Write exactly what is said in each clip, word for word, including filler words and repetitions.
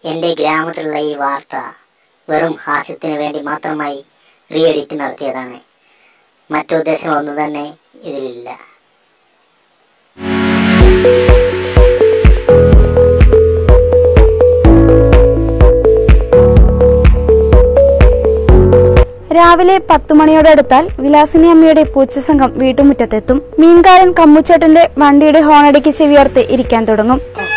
എൻ്റെ ഗ്രാമത്തിലുള്ള ഈ വാർത്ത വെറും ഹാസ്യത്തിന് വേണ്ടി മാത്രമായി റീ എഡിറ്റ് നടത്തിയതാണ്. മറ്റു ഉദ്ദേശങ്ങളൊന്നും തന്നെ ഇതിലില്ല. രാവിലെ പത്തുമണിയോടെ അടുത്താൽ വിലാസിനി അമ്മയുടെ പൂച്ചസംഘം വീട്ടുമുറ്റത്തെത്തും. മീൻകാരൻ കമ്മുച്ചേട്ടന്റെ വണ്ടിയുടെ ഹോണടിക്ക് ചെവിയോർത്ത് ഇരിക്കാൻ തുടങ്ങും.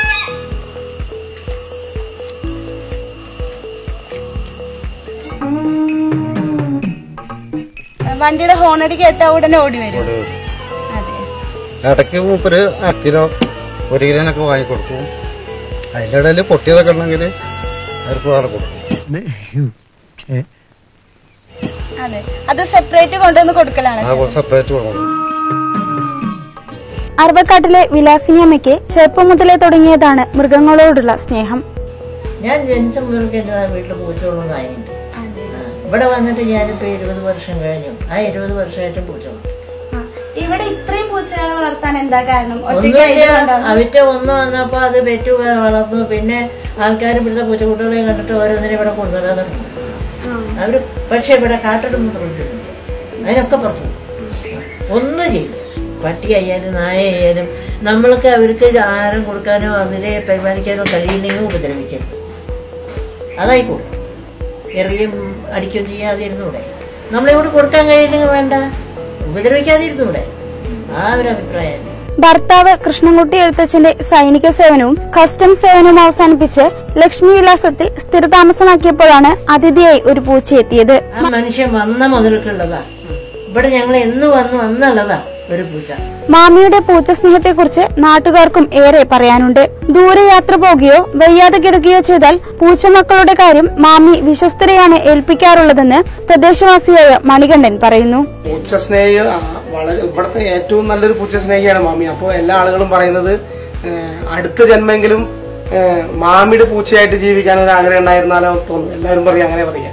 വണ്ടിയുടെ ഹോണടി കേട്ട ഉടനെ ഓടി വരും. ഇടയ്ക്ക് മൂപ്പര് അക്കിലോ ഒരു കിലോനൊക്കെ വാങ്ങിക്കൊടുക്കും. അതിൻ്റെ ഇടയിൽ പൊട്ടിയതൊക്കെ ഉണ്ടെങ്കിൽ അവർക്ക് വേറെ കൊടുക്കും. അതെ, അത് സെപ്പറേറ്റ് കൊണ്ടുവന്ന് കൊടുക്കലാണ്. സെപ്പറേറ്റ് കൊടുക്കും. അറബക്കാട്ടിലെ വിലാസിനി അമ്മയ്ക്ക് ചെറുപ്പം മുതലേ തുടങ്ങിയതാണ് മൃഗങ്ങളോടുള്ള സ്നേഹം. ഞാൻ ജനിച്ച മുതൽക്ക് എൻ്റെ വീട്ടിൽ പൂച്ചകളുണ്ടായിട്ടുണ്ട്. ഇവിടെ വന്നിട്ട് ഞാനിപ്പോ ഇരുപത് വർഷം കഴിഞ്ഞു. ആ ഇരുപത് വർഷമായിട്ട് പൂച്ചകൾ. ഇവിടെ ഇത്രയും പൂച്ചകളെ വളർത്താൻ എന്താ കാരണം? അവറ്റ ഒന്ന് വന്നപ്പോ അത് പെറ്റു വളർന്നു. പിന്നെ ആൾക്കാർ ഇവിടുത്തെ പൂച്ചക്കുട്ടികളെ കണ്ടിട്ട് ഓരോന്നിനെ ഇവിടെ കൊണ്ടുവരാൻ തുടങ്ങി. അവര് പക്ഷെ ഇവിടെ കാട്ടിടുമ്പോൾ തൊഴിലുണ്ട്. അതിനൊക്കെ പുറത്തു ഒന്നും ചെയ്യില്ല. പട്ടി ആയാലും നായ ആയാലും നമ്മൾക്ക് അവർക്ക് ആഹാരം കൊടുക്കാനോ അവരെ പരിപാലിക്കാനോ കഴിയുന്നെങ്കിൽ ഉപദ്രവിക്കരുത്. അതായിക്കോട്ടെ. എറിയും അടിക്കുകയും ചെയ്യാതിരുന്നൂടെ? നമ്മളിവിടെ കൊടുക്കാൻ കഴിയില്ലെങ്കിൽ വേണ്ട, ഉപദ്രവിക്കാതിരുന്നൂടെ? ആ ഒരു അഭിപ്രായം. ഭർത്താവ് കൃഷ്ണൻകുട്ടി എഴുത്തച്ഛന്റെ സൈനിക സേവനവും കസ്റ്റംസ് സേവനവും അവസാനിപ്പിച്ച് ലക്ഷ്മി വിലാസത്തിൽ സ്ഥിരതാമസമാക്കിയപ്പോഴാണ് അതിഥിയായി ഒരു പൂച്ച എത്തിയത്. ആ മനുഷ്യൻ വന്ന മുതൽക്കുള്ളതാ. ഇവിടെ ഞങ്ങൾ എന്ന് വന്നു അന്നുള്ളതാ ഒരു പൂച്ച. മാമിയുടെ പൂച്ച സ്നേഹത്തെ കുറിച്ച് നാട്ടുകാർക്കും ഏറെ പറയാനുണ്ട്. ദൂരയാത്ര പോകുകയോ വയ്യാതെ കിടക്കുകയോ ചെയ്താൽ പൂച്ചമക്കളുടെ കാര്യം മാമി വിശ്വസ്തരെയാണ് ഏൽപ്പിക്കാറുള്ളതെന്ന് പ്രദേശവാസിയായ മണികണ്ഠൻ പറയുന്നു. പൂച്ച സ്നേഹി വളരെ ഇവിടുത്തെ ഏറ്റവും നല്ലൊരു പൂച്ച സ്നേഹിയാണ് മാമി. അപ്പോൾ എല്ലാ ആളുകളും പറയുന്നത് അടുത്ത ജന്മെങ്കിലും മാമിയുടെ പൂച്ചയായിട്ട് ജീവിക്കാൻ ഒരു ആഗ്രഹം ഉണ്ടായിരുന്നാലോ തോന്നുന്നു. എല്ലാവരും പറയും, അങ്ങനെ പറയാം.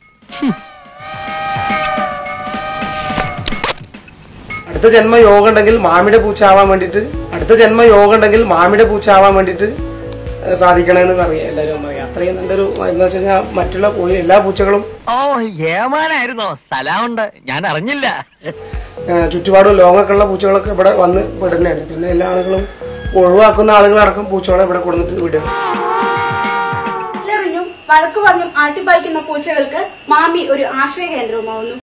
അടുത്ത ജന്മ യോഗം ഉണ്ടെങ്കിൽ മാമിയുടെ പൂച്ച ആവാൻ വേണ്ടിട്ട് അടുത്ത ജന്മ യോഗം ഉണ്ടെങ്കിൽ മാമിയുടെ പൂച്ച ആവാൻ വേണ്ടിട്ട് സാധിക്കണമെന്ന് പറയാം. എല്ലാവരും പറയാം. അത്രയും നല്ലൊരു എന്ന് വെച്ച് കഴിഞ്ഞാൽ മറ്റുള്ള എല്ലാ പൂച്ചകളും ഞാൻ അറിഞ്ഞില്ല. ചുറ്റുപാടും ലോങ്ങൊക്കെ ഉള്ള പൂച്ചകളൊക്കെ ഇവിടെ വന്ന് വിടുന്നതാണ്. പിന്നെ എല്ലാ ആളുകളും ഒഴിവാക്കുന്ന ആളുകളടക്കം പൂച്ചകളെ ഇവിടെ കൊടുത്തിട്ട് വിടുകയാണ്. വഴക്കു പറഞ്ഞും ആട്ടിപ്പായിക്കുന്ന പൂച്ചകൾക്ക് മാമി ഒരു ആശ്രയ കേന്ദ്രവുമാവുന്നു.